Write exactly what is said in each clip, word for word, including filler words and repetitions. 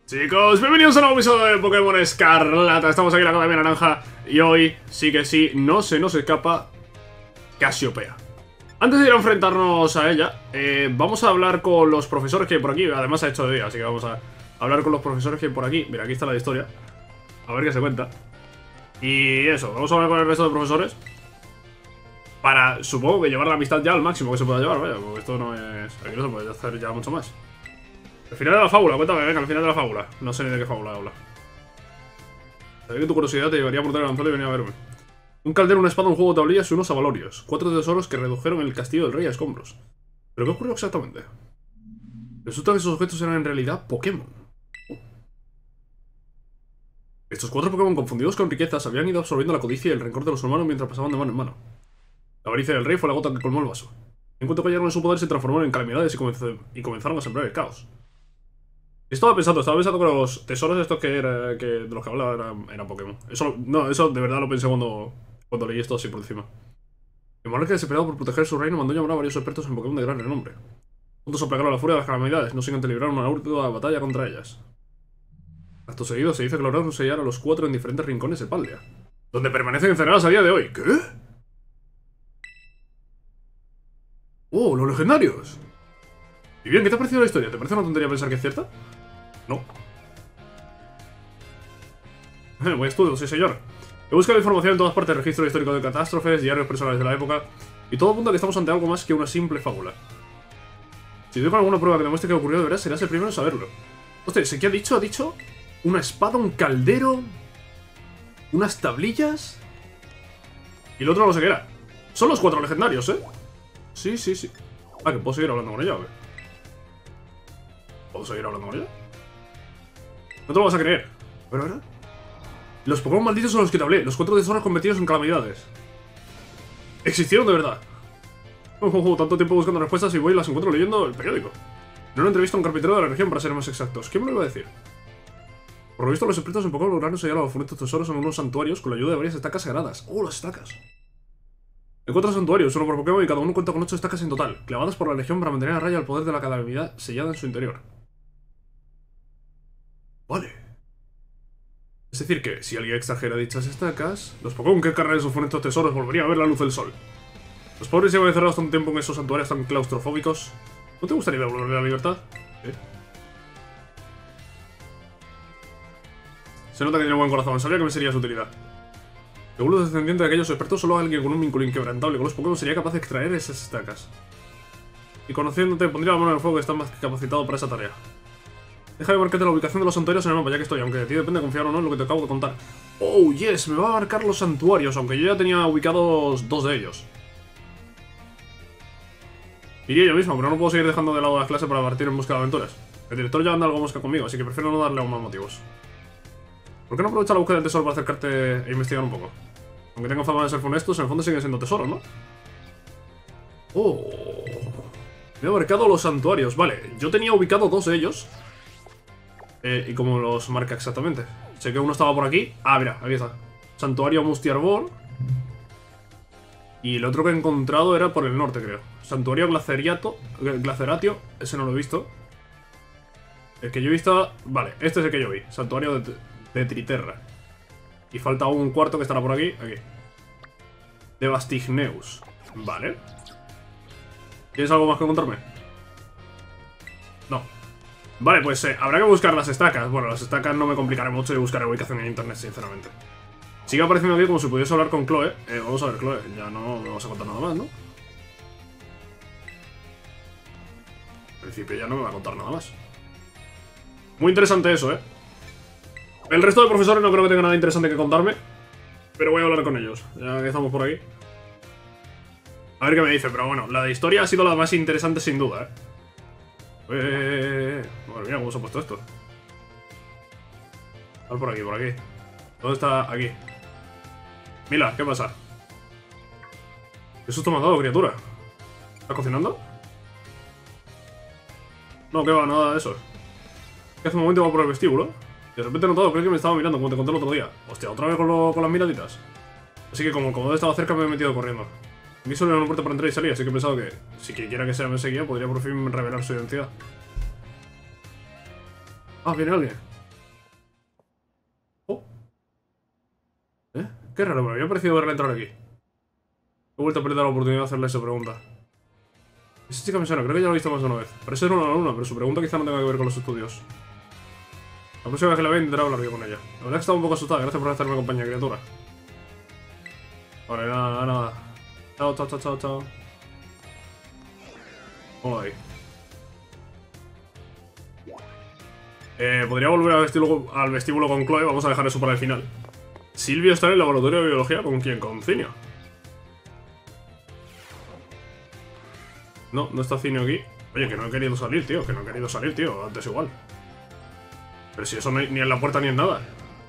Chicos, bienvenidos a un nuevo episodio de Pokémon Escarlata. Estamos aquí en la Academia Naranja y hoy sí que sí, no se nos escapa Casiopea. Antes de ir a enfrentarnos a ella, eh, vamos a hablar con los profesores que hay por aquí. Además ha hecho de día, así que vamos a hablar con los profesores que hay por aquí. Mira, aquí está la historia. A ver qué se cuenta. Y eso, vamos a hablar con el resto de profesores para, supongo que llevar la amistad ya al máximo que se pueda llevar, vaya, porque esto no es... Aquí no se puede hacer ya mucho más. El final de la fábula, cuéntame, venga, el final de la fábula. No sé ni de qué fábula habla. Sabía que tu curiosidad te llevaría a morder el anzuelo y venir a verme. Un caldero, una espada, un juego de tablillas y unos avalorios. Cuatro tesoros que redujeron el castillo del rey a escombros. ¿Pero qué ocurrió exactamente? Resulta que esos objetos eran en realidad Pokémon. Estos cuatro Pokémon confundidos con riquezas habían ido absorbiendo la codicia y el rencor de los humanos mientras pasaban de mano en mano. La avaricia del rey fue la gota que colmó el vaso. En cuanto cayeron en su poder se transformaron en calamidades y, comenzó, y comenzaron a sembrar el caos. Estaba pensando, estaba pensando que los tesoros estos que, era, que de los que hablaba eran, eran Pokémon. Eso, no, eso de verdad lo pensé cuando, cuando leí esto así por encima. El monarca, desesperado por proteger su reino, mandó llamar a varios expertos en Pokémon de gran renombre. Juntos aplacaron la furia de las calamidades, no sin antes librar una última batalla contra ellas. Acto seguido se dice que lograron sellar a los cuatro en diferentes rincones de Paldea, donde permanecen encerradas a día de hoy. ¿Qué? ¡Oh, los legendarios! Y bien, ¿qué te ha parecido la historia? ¿Te parece una tontería pensar que es cierta? No. Buen estudio, sí señor. He buscado información en todas partes, registro histórico de catástrofes, diarios personales de la época, y todo apunta a que estamos ante algo más que una simple fábula. Si doy con alguna prueba que demuestre que ocurrió de veras, serás el primero en saberlo. Hostia, ¿qué ha dicho? Ha dicho una espada, un caldero, unas tablillas, y el otro no sé qué era. Son los cuatro legendarios, ¿eh? Sí, sí, sí. Ah, que puedo seguir hablando con ella, ¿o qué? ¿Puedo seguir hablando con ella? No te lo vas a creer. ¿Pero ahora? Los Pokémon malditos son los que te hablé. Los cuatro tesoros convertidos en calamidades. Existieron de verdad. Oh, oh, oh, tanto tiempo buscando respuestas y voy y las encuentro leyendo el periódico. En una entrevista a un carpintero de la región, para ser más exactos. ¿Quién me lo iba a decir? Por lo visto, los expertos en Pokémon lograron sellar a los funestos tesoros en unos santuarios con la ayuda de varias estacas sagradas. ¡Oh, las estacas! Hay cuatro santuarios, uno por Pokémon, y cada uno cuenta con ocho estacas en total, clavadas por la legión para mantener a raya el poder de la calamidad sellada en su interior. Vale. Es decir que, si alguien extrajera dichas estacas, los Pokémon que cargan esos funestos tesoros volverían a ver la luz del sol. Los pobres llevan encerrados tanto tiempo en esos santuarios tan claustrofóbicos. ¿No te gustaría devolverle la libertad? ¿Eh? Se nota que tiene buen corazón, sabía que me sería su utilidad. Según los descendientes de aquellos expertos, solo alguien con un vínculo inquebrantable con los Pokémon sería capaz de extraer esas estacas. Y conociéndote, pondría la mano en el fuego que está más que capacitado para esa tarea. Déjame marcarte la ubicación de los santuarios en el mapa, ya que estoy, aunque de ti depende confiar o no en lo que te acabo de contar. Oh, yes, me va a marcar los santuarios, aunque yo ya tenía ubicados dos de ellos. Iría yo mismo, pero no puedo seguir dejando de lado las clases para partir en busca de aventuras. El director ya anda algo mosca conmigo, así que prefiero no darle aún más motivos. ¿Por qué no aprovechar la búsqueda del tesoro para acercarte e investigar un poco? Aunque tengan fama de ser funestos, en el fondo siguen siendo tesoros, ¿no? Oh. Me he marcado los santuarios. Vale, yo tenía ubicado dos de ellos. Eh, ¿Y cómo los marca exactamente? Sé que uno estaba por aquí. Ah, mira, aquí está. Santuario Musty Arbor. Y el otro que he encontrado era por el norte, creo. Santuario Glaceriato, Glaceratio. Ese no lo he visto. El que yo he visto... Vale, este es el que yo vi. Santuario de, de Triterra. Y falta un cuarto que estará por aquí. Aquí. De Bastigneus. Vale. ¿Tienes algo más que contarme? No. Vale, pues eh, habrá que buscar las estacas. Bueno, las estacas no me complicaré mucho de buscar ubicación en internet, sinceramente. Sigue apareciendo aquí como si pudiese hablar con Chloe. Eh, vamos a ver, Chloe. Ya no me vas a contar nada más, ¿no? Al principio ya no me va a contar nada más. Muy interesante eso, ¿eh? El resto de profesores no creo que tenga nada interesante que contarme, pero voy a hablar con ellos, ya que estamos por aquí. A ver qué me dice, pero bueno, la de historia ha sido la más interesante sin duda, ¿eh? Eh... Madre mía, ¿cómo se ha puesto esto? A ver, por aquí, por aquí. ¿Dónde está? Aquí. Mila, ¿qué pasa? ¿Qué susto me ha dado, criatura? ¿Estás cocinando? No, que va, nada de eso. Que hace un momento iba por el vestíbulo. De repente he notado, creo que me estaba mirando, como te conté el otro día. Hostia, otra vez con, lo, con las miraditas. Así que como, como estaba cerca me he metido corriendo. Aquí solo era una puerta para entrar y salir, así que he pensado que si quien quiera que sea me seguía, podría por fin revelar su identidad. Ah, viene alguien. Qué raro, me había parecido verla entrar aquí. He vuelto a perder la oportunidad de hacerle esa pregunta. Esa chica me suena, creo que ya lo he visto más de una vez. Parece ser una alumna, pero su pregunta quizá no tenga que ver con los estudios. La próxima vez que la vea intentaré hablar yo con ella. La verdad es que estaba un poco asustada, gracias por hacerme compañía, criatura. Vale, nada, nada. Chao, chao, chao, chao, chao. Vamos ahí. Eh, podría volver al vestíbulo, al vestíbulo con Chloe, vamos a dejar eso para el final. Silvio está en el laboratorio de biología, ¿con quién? Con Cinio. No, no está Cinio aquí. Oye, que no he querido salir, tío, que no he querido salir, tío, antes igual. Pero si eso no hay ni en la puerta ni en nada.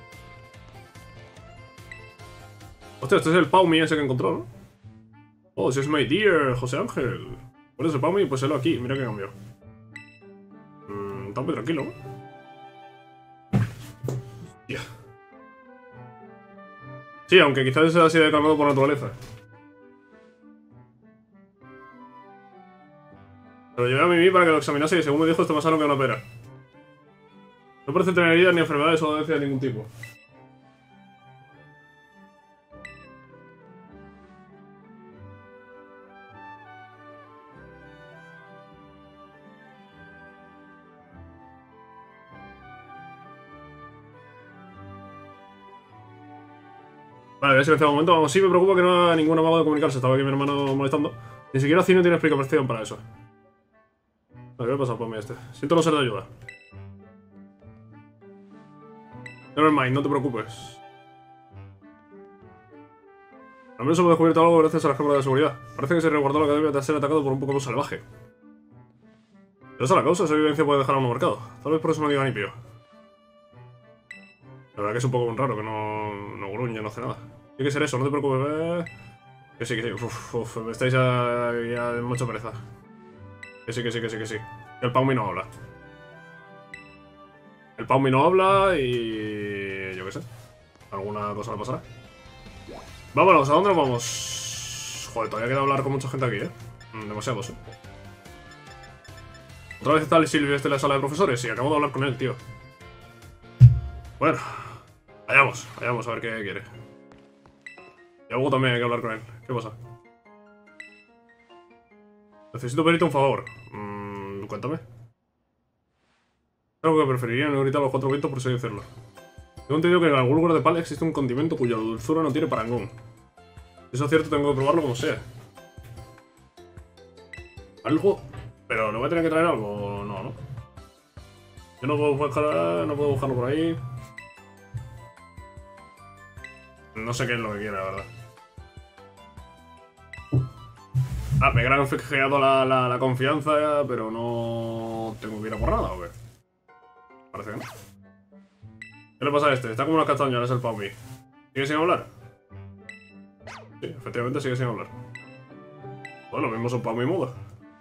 Hostia, este es el Paumi ese que encontró, ¿no? Oh, ese es my dear, José Ángel. ¿Cuál es el Paumi? Pues helo aquí, mira que cambió. Mmm, está muy tranquilo, ¿no? Yeah. Sí, aunque quizás sea así de calmado por naturaleza. Pero llevé a Mimi para que lo examinase y según me dijo esto más sano que una pera. No parece tener heridas ni enfermedades o dolencias de ningún tipo. Vale, voy a silenciar un momento. Vamos, sí me preocupa que no haya ningún amago de comunicarse. Estaba aquí mi hermano molestando. Ni siquiera Cine tiene explicación para eso. Vale, ¿qué ha pasado por mí este? Siento no ser de ayuda. Nevermind, no te preocupes. Al menos hemos descubierto algo gracias a las cámaras de seguridad. Parece que se resguardó la academia tras ser atacado por un Pokémon salvaje. Pero esa es la causa, esa evidencia puede dejar a uno marcado. Tal vez por eso no diga ni pío. La verdad que es un poco raro, que no, no gruñe, no hace nada. Tiene que ser eso, no te preocupes. Eh. Que sí, que sí. Uf, uf, me estáis ya, ya de mucha pereza. Que sí, que sí, que sí, que sí. El Paumi no habla. El Paumi no habla y... yo qué sé. Alguna cosa le pasará. Vámonos, ¿a dónde nos vamos? Joder, todavía queda hablar con mucha gente aquí, ¿eh? Demasiados, ¿eh? Otra vez está el Silvio este en la sala de profesores y acabo de hablar con él, tío. Bueno, vayamos, vayamos a ver qué quiere. Y luego también hay que hablar con él. ¿Qué pasa? Necesito pedirte un favor. Mm, cuéntame. Algo que preferiría no gritar a los cuatro vientos por así decirlo. Tengo entendido que en algún lugar de Pal existe un condimento cuya dulzura no tiene parangón. Si eso es cierto, tengo que probarlo como sea. ¿Algo? Pero ¿no voy a tener que traer algo? No, ¿no? Yo no puedo buscar, no puedo buscarlo por ahí. No sé qué es lo que quiere, la verdad. Ah, me he granjeado la, la, la confianza, pero no tengo que ir a por nada, ¿o qué? Parece que no. ¿Qué le pasa a este? Está como unas castañas, es el Paumi. ¿Sigue sin hablar? Sí, efectivamente sigue sin hablar. Bueno, lo mismo es un Paumi mudo.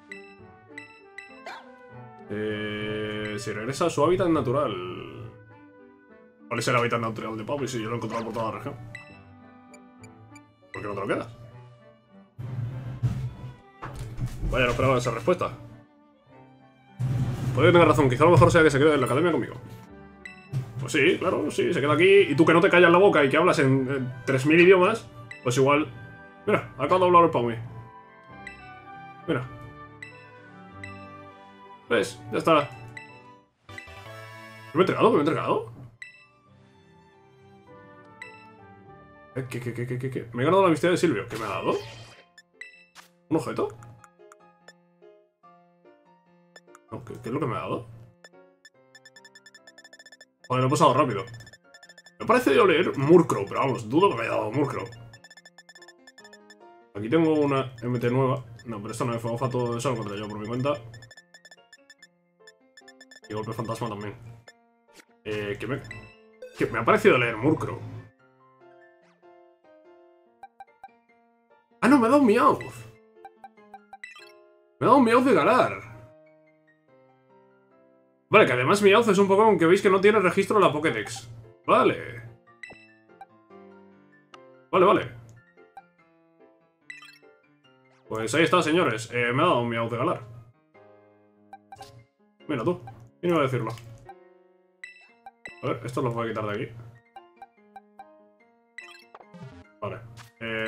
Eh, si regresa a su hábitat natural. ¿Cuál es el hábitat natural de Paumi si yo lo he encontrado por toda la región? ¿Por qué no te lo quedas? Vaya, no esperaba esa respuesta. Puede que tenga razón, quizá a lo mejor sea que se quede en la academia conmigo. Pues sí, claro, sí, se queda aquí y tú que no te callas la boca y que hablas en, en tres mil idiomas, pues igual... Mira, acabo de hablar el Paumi. Mira. ¿Ves? Ya está. ¿Qué me he entregado? ¿Qué me he entregado? ¿Qué, qué, qué, qué, qué, qué? Me he ganado la amistad de Silvio. ¿Qué me ha dado? ¿Un objeto? No, ¿qué, qué es lo que me ha dado? Joder, lo he pasado rápido. Me parece de oler Murkrow, pero vamos, dudo que me haya dado Murkrow. Aquí tengo una M T nueva. No, pero esto no es fuego fato, eso lo encontré yo por mi cuenta. Y golpe fantasma también. Eh, que me... Que me ha parecido leer Murkrow. Ah, no, me ha dado un Meowth. Me ha dado un Meowth de Galar. Vale, que además Meowth es un Pokémon que veis que no tiene registro en la Pokédex. Vale. Vale, vale. Pues ahí está, señores. Eh, me ha dado un Meowth de Galar. Mira tú. ¿Quién iba a decirlo? A ver, esto lo voy a quitar de aquí.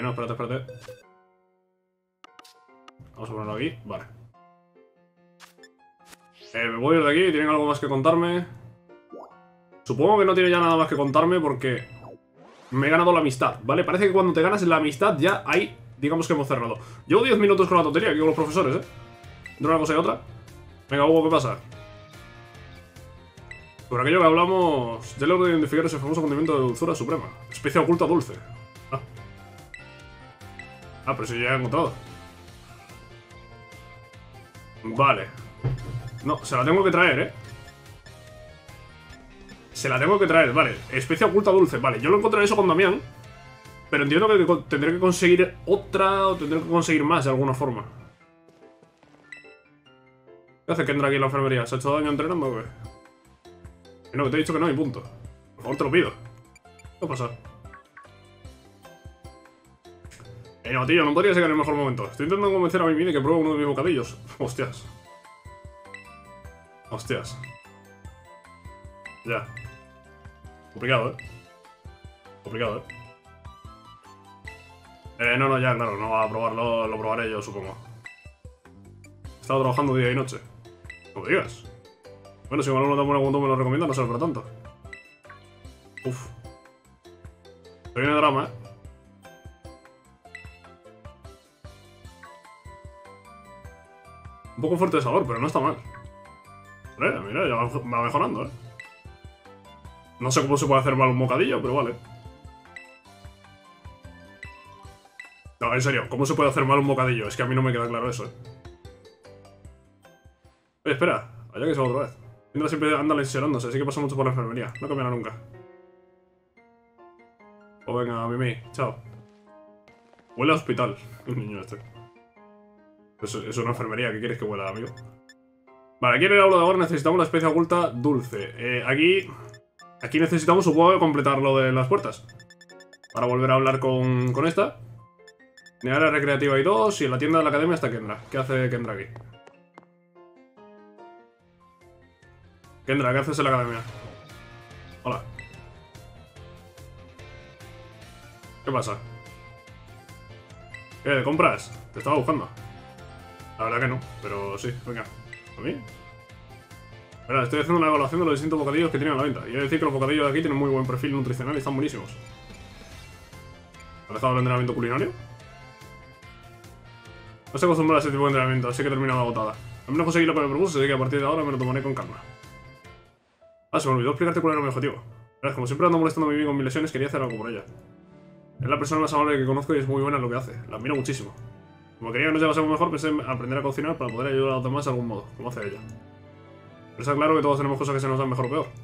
no, espérate, espérate. Vamos a ponerlo aquí, vale. Eh, me voy a ir de aquí, ¿tienen algo más que contarme? Supongo que no tiene ya nada más que contarme porque me he ganado la amistad, ¿vale? Parece que cuando te ganas la amistad ya ahí, digamos que hemos cerrado. Llevo diez minutos con la tontería aquí con los profesores, ¿eh? De una cosa y otra. Venga, Hugo, ¿qué pasa? Por aquello que hablamos, ya logro identificar ese famoso condimento de dulzura suprema. Especia oculta dulce. Ah, ah pero si ya he encontrado. Vale. No, se la tengo que traer, ¿eh? Se la tengo que traer, vale. Especia oculta dulce, vale. Yo lo encontraré eso con Damián. Pero entiendo que tendré que conseguir otra o tendré que conseguir más de alguna forma. ¿Qué hace Kendra aquí en la enfermería? ¿Se ha hecho daño entrenando o qué? Que no, que te he dicho que no y punto. Por favor, te lo pido. ¿Qué pasa? Eh, no, tío, no podría llegar en el mejor momento. Estoy intentando convencer a Mimi de que pruebe uno de mis bocadillos. Hostias. Hostias. Ya. Complicado, ¿eh? Complicado, ¿eh? Eh, no, no, ya, claro, no va a probarlo, lo probaré yo, supongo. He estado trabajando día y noche. No me digas. Bueno, si un alumno tan bueno como tú me lo recomienda, no será para tanto. Uf. Se viene drama, ¿eh? Un poco fuerte de sabor, pero no está mal. Mira, mira, ya va mejorando, ¿eh? No sé cómo se puede hacer mal un bocadillo, pero vale. No, en serio, ¿cómo se puede hacer mal un bocadillo? Es que a mí no me queda claro eso, ¿eh? Oye, espera, allá que se va otra vez. Indra siempre anda lesionándose, así que pasa mucho por la enfermería. No cambiará nunca. O venga, Mimi, chao. Huele a hospital, un niño este. Es, es una enfermería, ¿qué quieres que huela, amigo? Vale, aquí en el aula de ahora necesitamos la especia oculta dulce. Eh, aquí... Aquí necesitamos, supongo, completar lo de las puertas. Para volver a hablar con, con esta. En el área recreativa hay dos y en la tienda de la academia está Kendra. ¿Qué hace Kendra aquí? Kendra, ¿qué haces en la academia? Hola. ¿Qué pasa? ¿Qué? ¿De compras? Te estaba buscando. La verdad que no, pero sí, venga. ¿A mí? Verá, estoy haciendo una evaluación de los distintos bocadillos que tienen a la venta. Y he de decir que los bocadillos de aquí tienen muy buen perfil nutricional y están buenísimos. ¿Has dejado el entrenamiento culinario? No estoy acostumbrado a ese tipo de entrenamiento, así que he terminado agotada. Al menos conseguí lo que me propuse, así que a partir de ahora me lo tomaré con calma. Ah, se me olvidó explicarte cuál era mi objetivo. Verás, como siempre ando molestando a mi amigo con mis lesiones, quería hacer algo por ella. Es la persona más amable que conozco y es muy buena en lo que hace. La admiro muchísimo. Como quería que nos llevásemos mejor, pensé en aprender a cocinar para poder ayudar a los demás de algún modo, como hace ella. Pero está claro que todos tenemos cosas que se nos dan mejor o peor.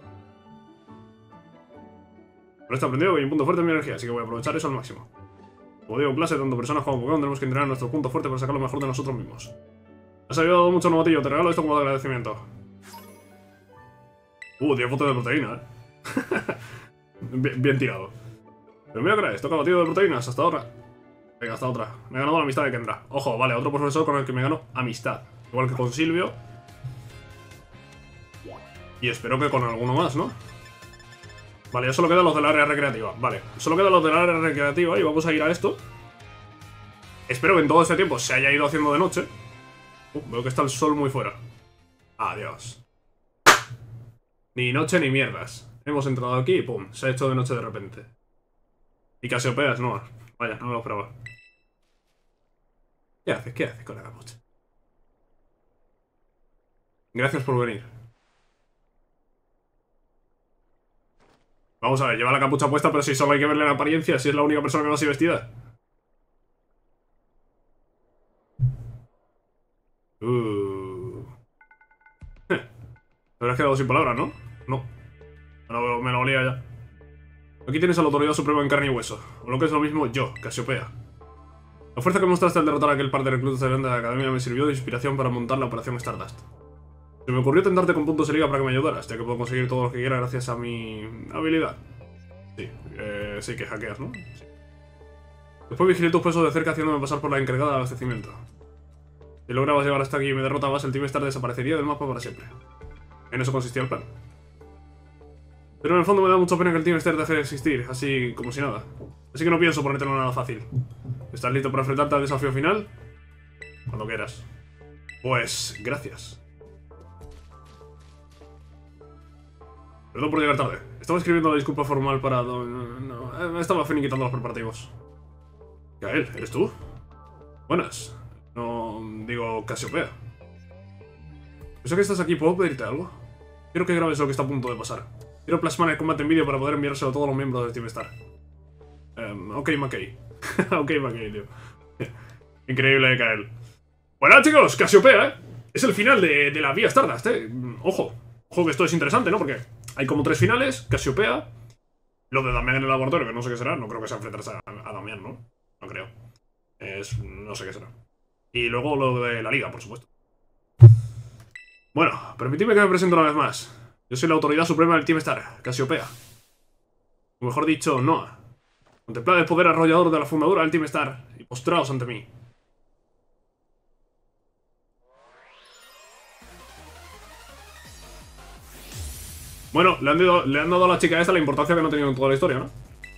Pero esto he aprendido que hay un punto fuerte en mi energía, así que voy a aprovechar eso al máximo. Como digo en clase, tanto personas como Pokémon tenemos que entrenar nuestro punto fuerte para sacar lo mejor de nosotros mismos. Has ayudado mucho, Novatillo, te regalo esto como de agradecimiento. Uh, tiene foto de proteína, eh. bien, bien tirado. Pero mira que era esto, batido de proteínas, hasta ahora. Venga, hasta otra. Me he ganado la amistad de Kendra. Ojo, vale, otro profesor con el que me gano amistad. Igual que con Silvio. Y espero que con alguno más, ¿no? Vale, ya solo quedan los del área recreativa. Vale, solo quedan los del área recreativa y vamos a ir a esto. Espero que en todo este tiempo se haya ido haciendo de noche. Uh, veo que está el sol muy fuera. Adiós. Ni noche ni mierdas. Hemos entrado aquí y pum, se ha hecho de noche de repente. Y Casiopeas, no. Vaya, no me lo esperaba. ¿Qué haces? ¿Qué haces con la capucha? Gracias por venir. Vamos a ver, lleva la capucha puesta, pero si solo hay que verle la apariencia, si es la única persona que va así vestida. Uh. Te habrás quedado sin palabras, ¿no? No. Me lo, me lo olía ya. Aquí tienes a la autoridad suprema en carne y hueso. O lo que es lo mismo, yo, Casiopea. La fuerza que mostraste al derrotar a aquel par de reclutas de la academia me sirvió de inspiración para montar la operación Stardust. Se me ocurrió tentarte con puntos de liga para que me ayudaras, ya que puedo conseguir todo lo que quiera gracias a mi habilidad. Sí, eh, sí que hackeas, ¿no? Sí. Después vigilé tus pasos de cerca haciéndome pasar por la encargada de abastecimiento. Si lograbas llegar hasta aquí y me derrotabas, el Team Star desaparecería del mapa para siempre. En eso consistía el plan. Pero en el fondo me da mucha pena que el Team Star deje de existir, así como si nada. Así que no pienso ponértelo nada fácil. ¿Estás listo para enfrentarte al desafío final? Cuando quieras. Pues, gracias. Perdón por llegar tarde. Estaba escribiendo la disculpa formal para... No, no, no, estaba finiquitando los preparativos. Kael, ¿eres tú? Buenas. No... digo Casiopea. Pienso que estás aquí, ¿puedo pedirte algo? Quiero que grabes lo que está a punto de pasar. Quiero plasmar el combate en vídeo para poder enviárselo a todos los miembros de Team Star. Um, ok, McKay. ok, McKay, tío. Increíble, Kael. Bueno, chicos, Casiopea, ¿eh? Es el final de, de la vía Stardust, ¿eh? Ojo. Ojo que esto es interesante, ¿no? Porque hay como tres finales. Casiopea. Lo de Damián en el laboratorio, que no sé qué será. No creo que sea enfrentarse a, a Damián, ¿no? No creo. Es... no sé qué será. Y luego lo de la liga, por supuesto. Bueno, permitidme que me presente una vez más. Yo soy la autoridad suprema del Team Star, Casiopea. O mejor dicho, Noah. Contemplad el poder arrollador de la fundadora del Team Star y postraos ante mí. Bueno, le han, dado, le han dado a la chica esta la importancia que no ha tenido en toda la historia, ¿no?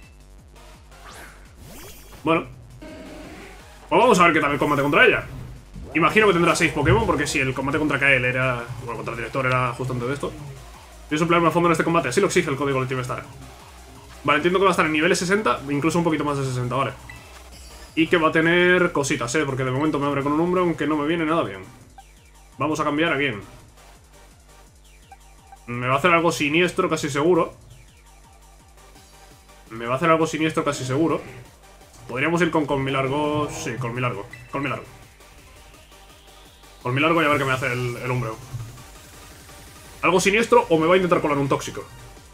Bueno. Pues vamos a ver qué tal el combate contra ella. Imagino que tendrá seis Pokémon, porque si el combate contra Kael era... bueno, contra el director era justo antes de esto. Pienso emplearme a fondo en este combate, así lo exige el código del Team Star. Vale, entiendo que va a estar en niveles sesenta, incluso un poquito más de sesenta, vale. Y que va a tener cositas, ¿eh? Porque de momento me abre con un Umbreon, aunque no me viene nada bien. Vamos a cambiar a quién. Me va a hacer algo siniestro, casi seguro. Me va a hacer algo siniestro, casi seguro. Podríamos ir con Colmilargo. Sí, Colmilargo. Colmilargo. Colmilargo y a ver qué me hace el, el Umbreon. Algo siniestro o me va a intentar colar un tóxico.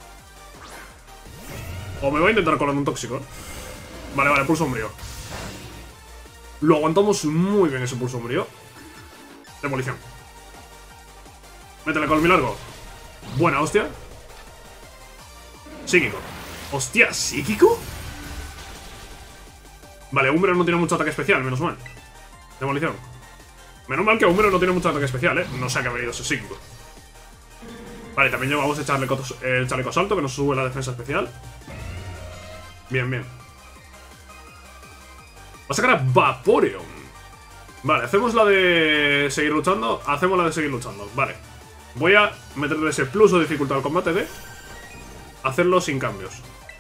O me va a intentar colar un tóxico. Vale, vale, pulso umbrío. Lo aguantamos muy bien ese pulso umbrío. Demolición. Métele Colmilargo. Buena hostia. Psíquico. Hostia, ¿psíquico? Vale, Umbreon no tiene mucho ataque especial, menos mal. Demolición. Menos mal que Umbreon no tiene mucho ataque especial, eh. No sé a qué ha venido ese psíquico. Vale, también llevamos el chaleco, el chaleco salto, que nos sube la defensa especial. Bien, bien. Va a sacar a Vaporeon. Vale, hacemos la de seguir luchando. Hacemos la de seguir luchando, vale. Voy a meterle ese plus o dificultad al combate de hacerlo sin cambios.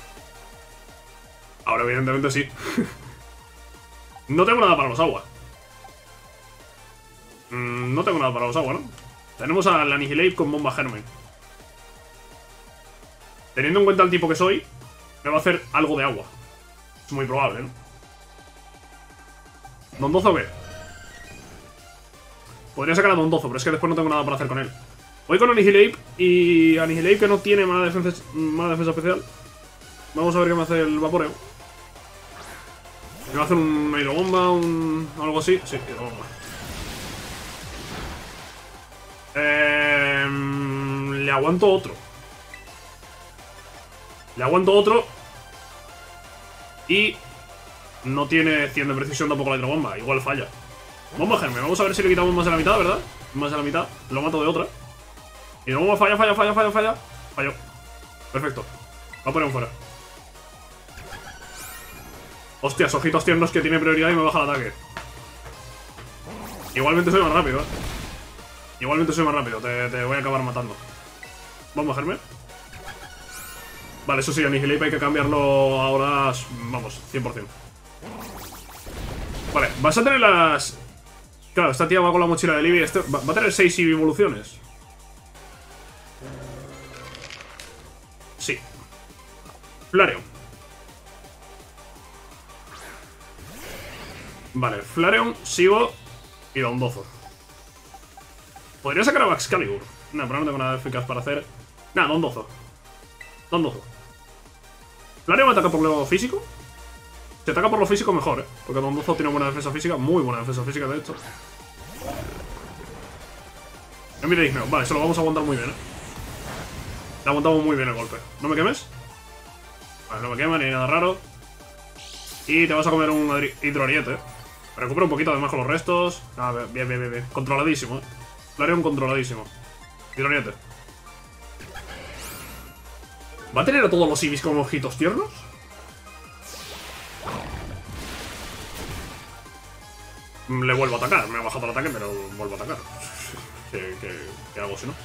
Ahora evidentemente sí. No tengo nada para los agua. mm, No tengo nada para los agua, ¿no? Tenemos a la Nihilate con bomba germen. Teniendo en cuenta el tipo que soy, me va a hacer algo de agua. Es muy probable, ¿no? ¿Dondozo qué? Podría sacar a Dondozo, pero es que después no tengo nada para hacer con él. Voy con Annihilate y Annihilate que no tiene mala defensa, mala defensa especial. Vamos a ver qué me hace el Vaporeo. ¿Me va a hacer una hidrobomba? Un... algo así? Sí, hidrobomba. Eh, le aguanto otro. Le aguanto otro. Y no tiene cien de precisión tampoco la hidrobomba. Igual falla. Bomba germen. Vamos a ver si le quitamos más de la mitad, ¿verdad? Más de la mitad. Lo mato de otra. Hidrobomba falla, falla, falla, falla, falla. Falló. Perfecto. Va a poner un fuera. Hostias, ojitos tiernos que tiene prioridad y me baja el ataque. Igualmente soy más rápido, ¿eh? Igualmente soy más rápido. Te, te voy a acabar matando. Bomba germen. Vale, eso sí, Annihilate hay que cambiarlo ahora. Vamos, cien por cien. Vale, vas a tener las... Claro, esta tía va con la mochila de Libby. Este... Va a tener seis evoluciones. Sí. Flareon. Vale, Flareon, sigo y Dondozo. Podría sacar a Excalibur. No, pero no tengo nada eficaz para hacer. Nada, Dondozo. Dondozo. Flareon ataca por lo físico. Si ataca por lo físico, mejor, ¿eh? Porque Dondozo tiene buena defensa física. Muy buena defensa física, de hecho. Mira, Igneo. Vale, se lo vamos a aguantar muy bien, ¿eh? Le aguantamos muy bien el golpe. ¿No me quemes? Vale, no me quema ni nada raro. Y te vas a comer un hidroariete, ¿eh? Recupera un poquito además con los restos. Ah, bien, bien, bien, bien. Controladísimo, ¿eh? Flareon controladísimo. Hidroariete. ¿Va a tener a todos los Eevees como ojitos tiernos? Le vuelvo a atacar. Me ha bajado el ataque, pero vuelvo a atacar. ¿Qué, qué, qué hago si no?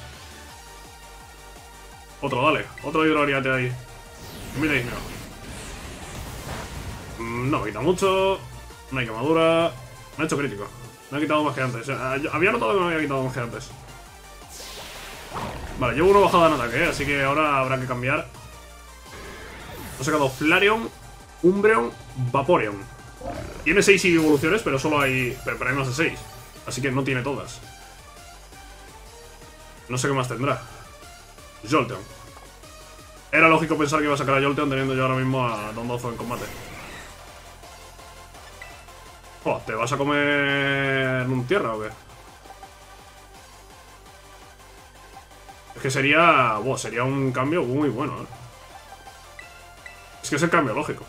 Otro, dale. Otro hidroariate ahí. Mira, mira. No me quita mucho. No hay quemadura. Me ha hecho crítico. Me ha quitado más que antes. Había notado que me había quitado más que antes. Vale, llevo uno bajado en ataque, ¿eh? Así que ahora habrá que cambiar. He sacado Flareon, Umbreon, Vaporeon. Tiene seis evoluciones, pero solo hay... Pero hay más de seis. Así que no tiene todas. No sé qué más tendrá. Jolteon. Era lógico pensar que iba a sacar a Jolteon teniendo yo ahora mismo a Dondozo en combate. Oh, ¿te vas a comer un tierra o qué? Es que sería... Wow, sería un cambio muy bueno, ¿eh? Es que es el cambio lógico.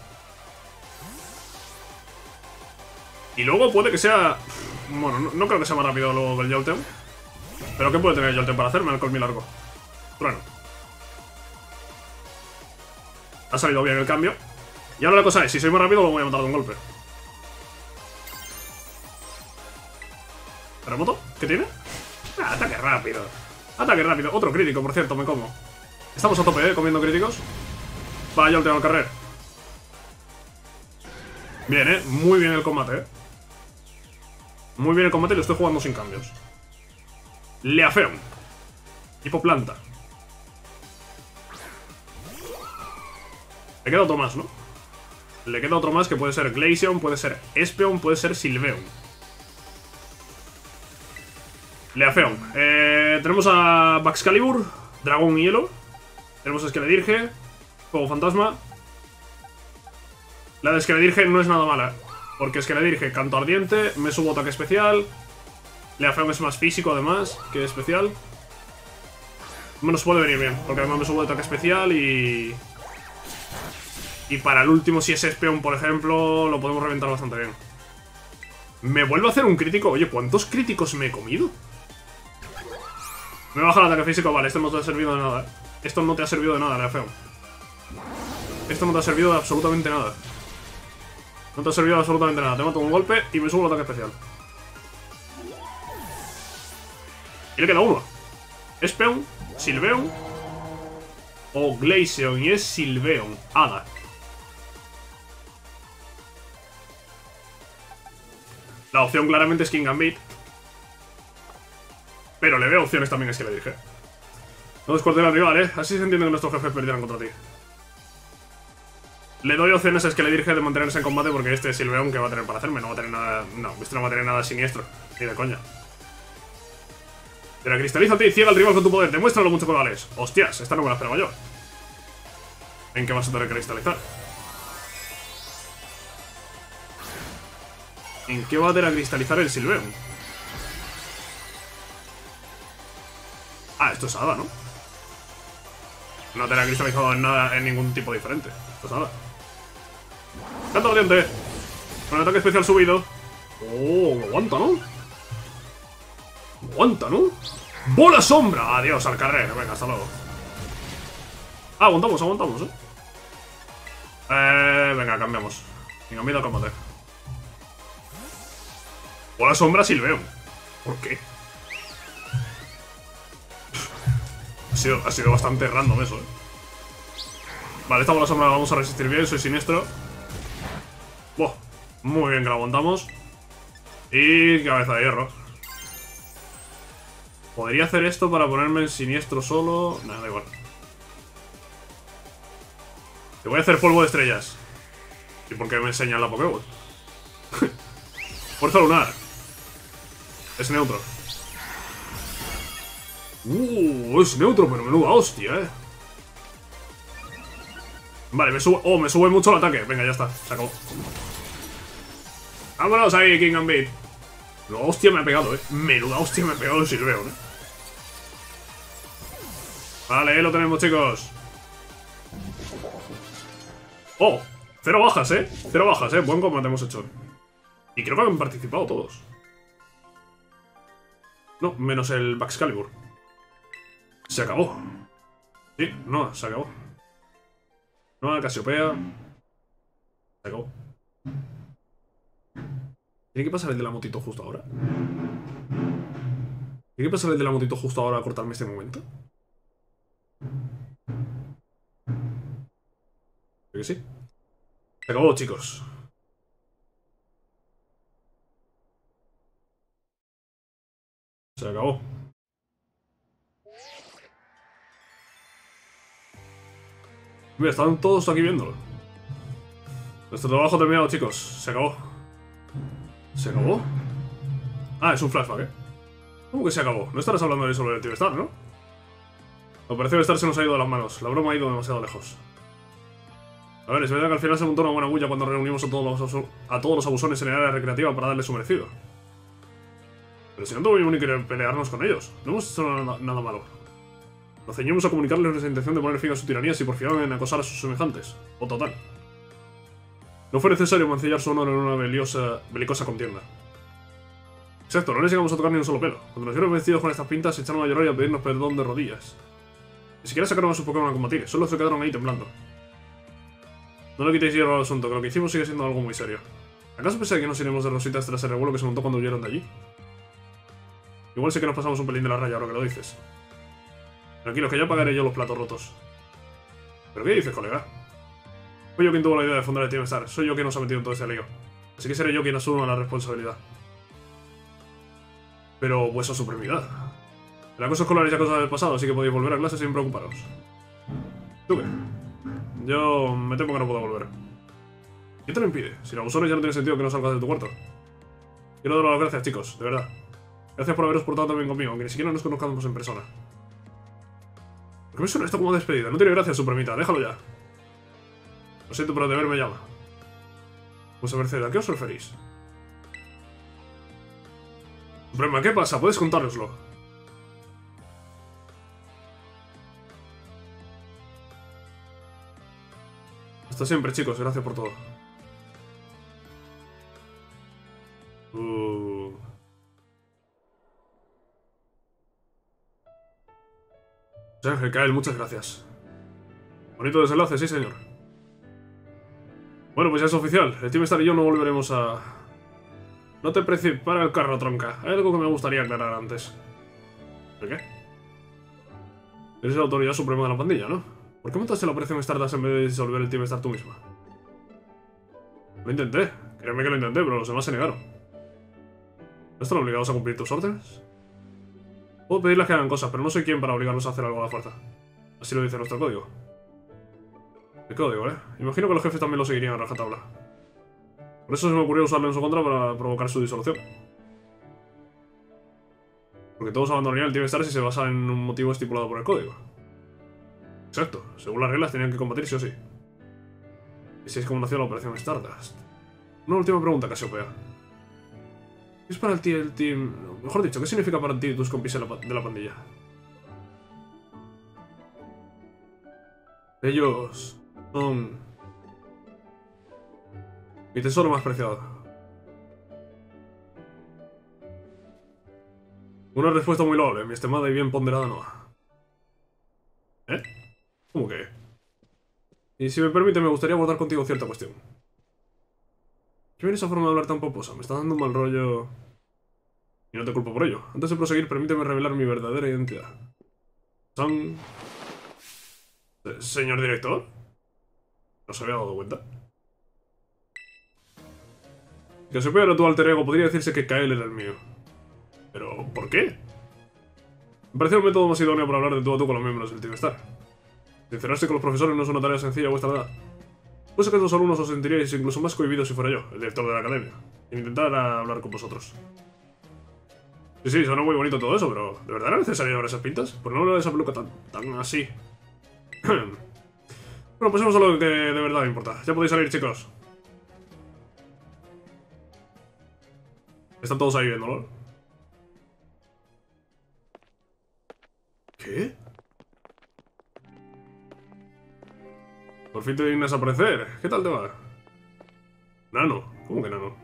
Y luego puede que sea... Bueno, no, no creo que sea más rápido luego el Jolteon. Pero ¿qué puede tener el Jolteon para hacerme al colmillo largo? Bueno. Ha salido bien el cambio. Y ahora la cosa es, si soy más rápido lo voy a matar de un golpe. ¿Terremoto? ¿Qué tiene? Ah, ataque rápido. Ataque rápido. Otro crítico, por cierto, me como. Estamos a tope, ¿eh? Comiendo críticos. Va, Jolteon al carrer. Bien, ¿eh? Muy bien el combate, ¿eh? Muy bien el combate y lo estoy jugando sin cambios. Leafeon. Tipo planta. Le queda otro más, ¿no? Le queda otro más que puede ser Glaceon, puede ser Espeon, puede ser Silveon. Leafeon. Eh, tenemos a Baxcalibur, Dragón Hielo. Tenemos a Esqueledirge, Fuego Fantasma. La de Esqueledirge no es nada mala, porque Esqueledirge, canto ardiente, me subo ataque especial. Leafeon es más físico además que especial. Nos puede venir bien, porque además me subo de ataque especial y... Y para el último, si es Espeon, por ejemplo, lo podemos reventar bastante bien. ¿Me vuelve a hacer un crítico? Oye, ¿cuántos críticos me he comido? Me baja el ataque físico, vale, esto no te ha servido de nada. Esto no te ha servido de nada, Leafeon. Esto no te ha servido de absolutamente nada. No te ha servido de absolutamente nada. Te mato un golpe y me subo el ataque especial. Y le queda uno. Espeon, Silveon o Glaceon, y es Silveon. Hada. La opción claramente es King Gambit. Pero le veo opciones también, es que le dije. No descuartel al rival, ¿eh? Así se entiende que nuestros jefes perdieran contra ti. Le doy opciones a que le dirige de mantenerse en combate porque este Silveon que va a tener para hacerme no va a tener nada... No, este no va a tener nada siniestro. Ni de coña. Pero cristalízate y ciega al rival con tu poder. Demuestra lo mucho que vales. Hostias, esta no me la esperaba yo. ¿En qué vas a tener que cristalizar? ¿En qué va a tener que cristalizar el Silveon? Ah, esto es Hada, ¿no? No te la cristalizado en nada, en ningún tipo diferente. Esto es Hada. Canto ardiente. Con ataque especial subido. Oh, aguanta, ¿no? Aguanta, ¿no? ¡Bola sombra! Adiós al carrer. Venga, hasta luego. Ah, aguantamos, aguantamos, ¿eh? Eh, venga, cambiamos. Venga, miedo a combate. Bola sombra Silveon. ¿Por qué? Ha sido, ha sido bastante random eso, ¿eh? Vale, esta bola sombra la vamos a resistir bien. Soy siniestro. Buah, muy bien que la aguantamos. Y cabeza de hierro. ¿Podría hacer esto para ponerme en siniestro solo? Nada, da igual. Te voy a hacer polvo de estrellas. ¿Y por qué me enseñan la Pokéball? Fuerza lunar. Es neutro. Uh, es neutro, pero menuda hostia, eh. Vale, me sube... Oh, me sube mucho el ataque. Venga, ya está, se acabó. Vámonos ahí, King Gambit. Menuda hostia me ha pegado, eh. Menuda hostia me ha pegado el Silveon, eh. Vale, lo tenemos, chicos. Oh, cero bajas, eh. Cero bajas, eh. Buen combate hemos hecho. Y creo que han participado todos. No, menos el Baxcalibur. Se acabó. Sí, no, se acabó. No, Casiopea. Se acabó. ¿Tiene que pasar el de la motito justo ahora? ¿Tiene que pasar el de la motito justo ahora a cortarme este momento? Creo que sí. Se acabó, chicos. Se acabó. Mira, están todos aquí viéndolo. Nuestro trabajo terminado, chicos. Se acabó. ¿Se acabó? Ah, es un flashback, ¿eh? ¿Cómo que se acabó? No estarás hablando de sobre el Team Star, ¿no? La operación Star se nos ha ido de las manos. La broma ha ido demasiado lejos. A ver, es verdad que al final se montó una buena bulla cuando reunimos a todos los, a todos los abusones en el área recreativa para darle su merecido. Pero si no tuvimos ni que pelearnos con ellos. No hemos hecho nada, nada malo. Nos ceñimos a comunicarles nuestra intención de poner fin a su tiranía si porfiaban en acosar a sus semejantes. O total. No fue necesario mancillar su honor en una beliosa, belicosa contienda. Exacto, no les llegamos a tocar ni un solo pelo. Cuando nos vieron vestidos con estas pintas, se echaron a llorar y a pedirnos perdón de rodillas. Ni siquiera sacaron a sus Pokémon a combatir, solo se quedaron ahí temblando. No le quitéis hierro al asunto, que lo que hicimos sigue siendo algo muy serio. ¿Acaso pensé que nos iremos de rositas tras el revuelo que se montó cuando huyeron de allí? Igual sé que nos pasamos un pelín de la raya ahora que lo dices. Tranquilos, que ya pagaré yo los platos rotos. ¿Pero qué dices, colega? Fui yo quien tuvo la idea de fundar el Team Star. Soy yo quien nos ha metido en todo este lío. Así que seré yo quien asuma la responsabilidad. Pero vuestra supremidad. El acoso escolar es ya cosa del pasado, así que podéis volver a clase sin preocuparos. ¿Tú qué? Yo me temo que no puedo volver. ¿Qué te lo impide? Si los abusones ya no tiene sentido que no salgas de tu cuarto. Quiero daros las gracias, chicos, de verdad. Gracias por haberos portado tan bien conmigo, aunque ni siquiera nos conozcamos en persona. ¿Por qué me suena esto como despedida? No tiene gracia, supremita, déjalo ya. Lo siento, pero deber me llama. Vuestra merced, ¿a qué os referís? Suprema, ¿qué pasa? ¿Puedes contárnoslo? Hasta siempre, chicos. Gracias por todo. Uh... Ángel Kael, muchas gracias. Bonito desenlace, sí, señor. Bueno, pues ya es oficial. El Team Star y yo no volveremos a... No te precipara el carro, tronca. Hay algo que me gustaría aclarar antes. ¿De qué? Eres la autoridad suprema de la pandilla, ¿no? ¿Por qué montaste la operación Stardust en vez de disolver el Team Star tú misma? Lo intenté. Créeme que lo intenté, pero los demás se negaron. ¿No están obligados a cumplir tus órdenes? Puedo pedirles que hagan cosas, pero no soy quien para obligarlos a hacer algo a la fuerza. Así lo dice nuestro código. El código, ¿eh? Imagino que los jefes también lo seguirían a rajatabla. Por eso se me ocurrió usarlo en su contra para provocar su disolución. Porque todos abandonarían el Team Star si se basa en un motivo estipulado por el código. Exacto. Según las reglas tenían que combatir sí o sí. Y si es como nació la operación Stardust. Una última pregunta, Casiopea. ¿Qué es para ti el team...? Mejor dicho, ¿qué significa para ti tus compis de la pandilla? Ellos... son... mi tesoro más preciado. Una respuesta muy loable, mi estimada y bien ponderada Noah. ¿Eh? ¿Cómo que? Y si me permite, me gustaría abordar contigo cierta cuestión. ¿Qué viene esa forma de hablar tan poposa? Me está dando un mal rollo... Y no te culpo por ello. Antes de proseguir, permíteme revelar mi verdadera identidad. Son... ¿Señor director? ¿No se había dado cuenta? Que se era tu alter ego, podría decirse que Kael era el mío. ¿Pero por qué? Me pareció el método más idóneo para hablar de tú a tú con los miembros del Team Star. Sincerarse con los profesores no es una tarea sencilla a vuestra edad. Pues que los alumnos os sentiríais incluso más cohibidos si fuera yo, el director de la academia, e intentar hablar con vosotros. Sí, sí, suena muy bonito todo eso, pero ¿de verdad era necesario llevar esas pintas? ¿Por no hablar de esa peluca tan, tan así? Bueno, pasemos a lo que de verdad me importa. Ya podéis salir, chicos. Están todos ahí viéndolo. ¿Qué? Por fin te dignas a aparecer. ¿Qué tal te va? Nano. ¿Cómo que Nano?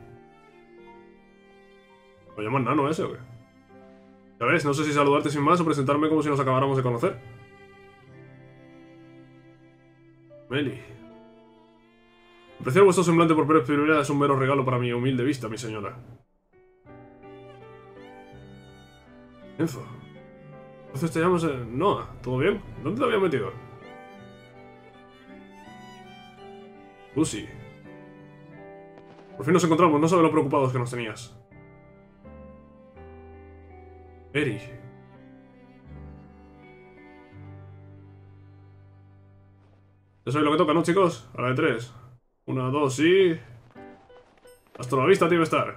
¿Lo llaman Nano ese o qué? Ya ves, no sé si saludarte sin más o presentarme como si nos acabáramos de conocer. Meli. Apreciar vuestro semblante por primera es un mero regalo para mi humilde vista, mi señora. Enzo. Entonces te llamas eh, Noah, ¿todo bien? ¿Dónde te había metido? Lucy. Por fin nos encontramos, no sabes lo preocupados que nos tenías. Eri. Ya sabéis lo que toca, ¿no, chicos? A la de tres. Una, dos y... Hasta la vista, Team Star.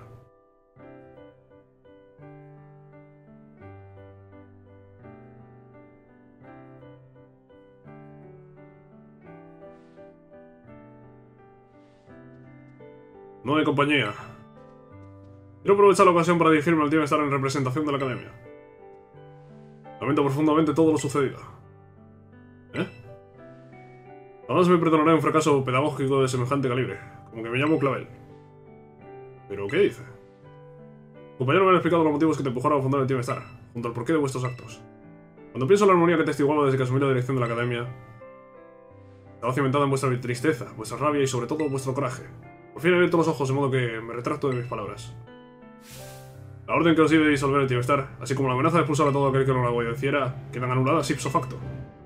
No hay compañía. Quiero aprovechar la ocasión para dirigirme al Team Star en representación de la academia. Lamento profundamente todo lo sucedido. ¿Eh? Además me perdonaré un fracaso pedagógico de semejante calibre. Como que me llamo Clavel. ¿Pero qué dice? Tu compañero me ha explicado los motivos que te empujaron a fundar el Team Star, junto al porqué de vuestros actos. Cuando pienso en la armonía que testiguaba desde que asumí la dirección de la academia, estaba cimentada en vuestra tristeza, vuestra rabia y sobre todo vuestro coraje. Por fin he abierto los ojos, de modo que me retracto de mis palabras. La orden que os di de disolver el Team Star, así como la amenaza de expulsar a todo aquel que no la obedeciera, quedan anuladas ipso facto.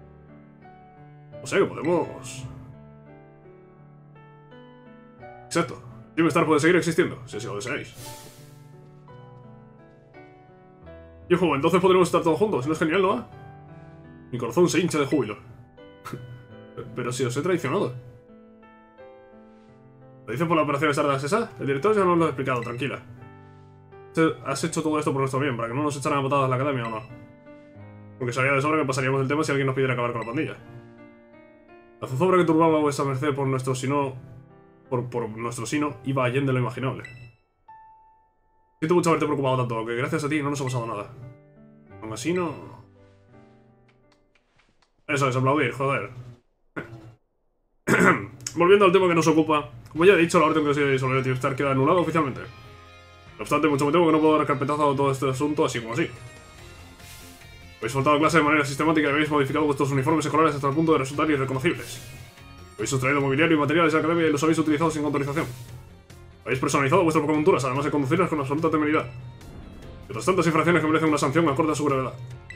O sea que podemos... Exacto. Team Star puede seguir existiendo, si así lo deseáis. Hijo, entonces podremos estar todos juntos, ¿no es genial, no? Mi corazón se hincha de júbilo. Pero si os he traicionado. ¿Lo dices por la operación Stardust esa? El director ya nos lo ha explicado, tranquila. Has hecho todo esto por nuestro bien, para que no nos echaran a patadas a la academia o no. Porque sabía de sobra que pasaríamos el tema si alguien nos pidiera acabar con la pandilla. La zozobra que turbaba a vuestra merced por nuestro sino... Por, por nuestro sino iba allende lo imaginable. Siento mucho haberte preocupado tanto, aunque gracias a ti no nos ha pasado nada. Aún así no... Eso es, aplaudir, joder. Volviendo al tema que nos ocupa, como ya he dicho, la orden que os he de disolver el Team Star queda anulada oficialmente. No obstante, mucho me temo que no puedo dar carpetazo a todo este asunto así como así. Habéis faltado clase de manera sistemática y habéis modificado vuestros uniformes escolares hasta el punto de resultar irreconocibles. Habéis sustraído mobiliario y materiales de la academia y los habéis utilizado sin autorización. Habéis personalizado vuestras Pokémonturas, además de conducirlas con absoluta temeridad. Y otras tantas infracciones que merecen una sanción acorde a su gravedad.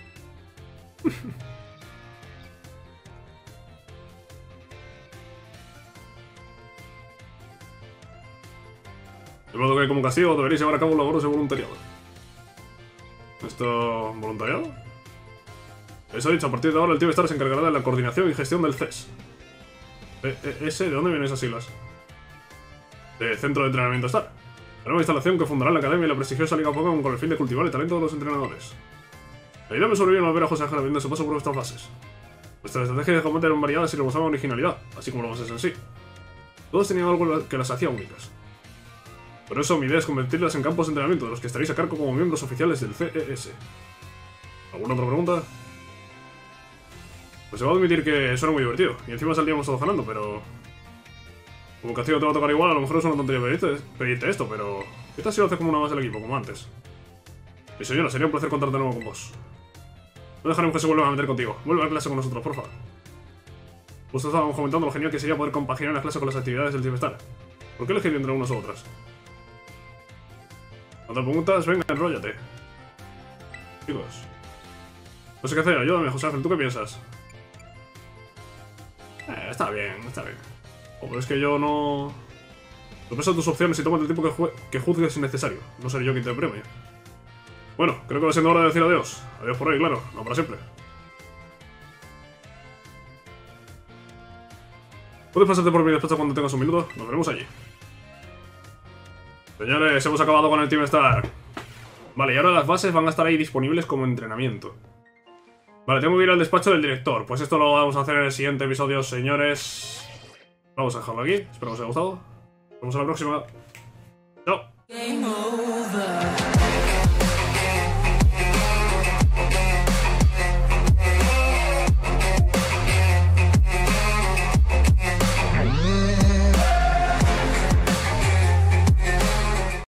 De modo que como castigo deberéis llevar a cabo labores de voluntariado. ¿Esto... voluntariado? Eso ha dicho, a partir de ahora el Team Star se encargará de la coordinación y gestión del C E S. E -E ¿Ese? ¿De dónde vienen esas siglas? De Centro de Entrenamiento Star. La nueva instalación que fundará la academia y la prestigiosa Liga Pokémon con el fin de cultivar el talento de los entrenadores. La idea me sobrevino al ver a José Ángel abriendo su paso por nuestras bases. Nuestras estrategias de combate eran variadas y demostraban originalidad, así como las bases en sí. Todos tenían algo que las hacía únicas. Por eso mi idea es convertirlas en campos de entrenamiento, de los que estaréis a cargo como miembros oficiales del C E S. ¿Alguna otra pregunta? Pues se va a admitir que suena muy divertido, y encima saldríamos todos ganando, pero... Como castigo te va a tocar igual, a lo mejor es una tontería pedirte, pedirte esto, pero... ¿Qué tal si lo haces como una más del equipo, como antes? Mi señora, sería un placer contar de nuevo con vos. No dejaremos que se vuelvan a meter contigo. Vuelve a clase con nosotros, por favor. Justo estábamos comentando lo genial que sería poder compaginar la clase con las actividades del Team Star. ¿Por qué elegir entre unas u otras? No te preguntas, venga, enróllate. Chicos. No sé qué hacer, ayúdame, José Ángel, ¿tú qué piensas? Eh, está bien, está bien. O pero es que yo no... Sopesa tus opciones y toma el tiempo que, que juzgues necesario. No seré yo quien te premie. Bueno, creo que va siendo hora de decir adiós. Adiós por hoy, claro, no para siempre. Puedes pasarte por mi despacho cuando tengas un minuto. Nos veremos allí. Señores, hemos acabado con el Team Star. Vale, y ahora las bases van a estar ahí disponibles como entrenamiento. Vale, tengo que ir al despacho del director. Pues esto lo vamos a hacer en el siguiente episodio, señores. Vamos a dejarlo aquí. Espero que os haya gustado. Nos vemos a la próxima. Chao.